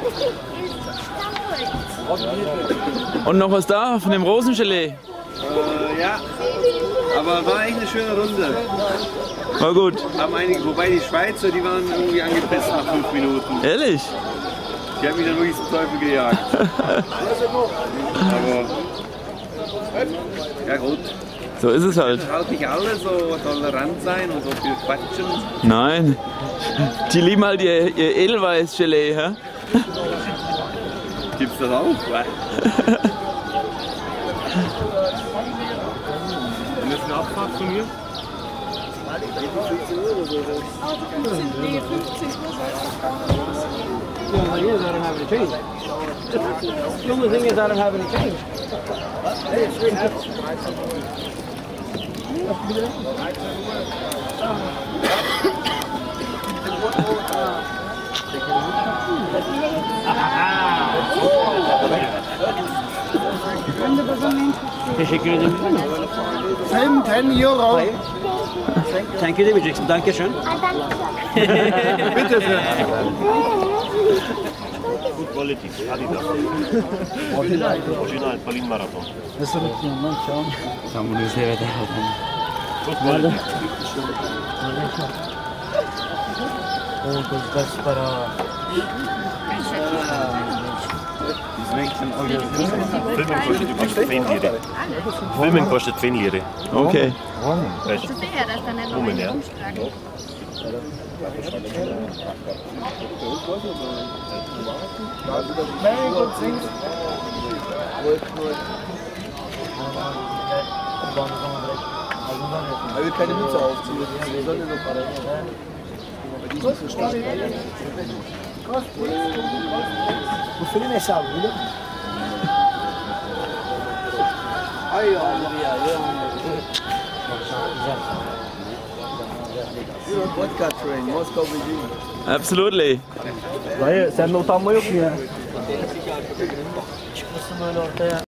Und noch was da von dem Rosengelee? Ja, aber war echt eine schöne Runde. War gut. Haben einige, wobei die Schweizer, die waren irgendwie angepisst nach 5 Minuten. Ehrlich? Die haben mich dann wirklich zum Teufel gejagt. Aber ja gut. So ist es halt. Halt nicht alle so tolerant sein und so viel quatschen. Nein. Die lieben halt ihr Edelweiß-Gelee, hä? Gibt's das auch? Und das ist eine Abfahrt von mir? Nee, 15 Uhr. The only thing is I don't have any change. The only thing is I don't have any change. Teşekkür ederim. 10 Euro. Thank you demeyeceksin. Dankeschön. Bitte sehr. Good quality, Adidas. Original, Berlin Marathon. Nasıl yapıyorsun lan şu an? Sen bunu izlemeden aldın. Good quality. Oh, das ist para... Filmen kostet übrigens 10 Lire. Filmen kostet 10 Lire. Okay. Weißt du? Moment, ja. Very good things. Er will keine Mütze aufziehen, wir sollen nur Parallel. Bu film hesabı biliyor musun? Ay Allah ya. Vodka train, Moscow Beijing. Absolutely. Dayı sende utanma yok mu ya? Çıkmasın böyle ortaya.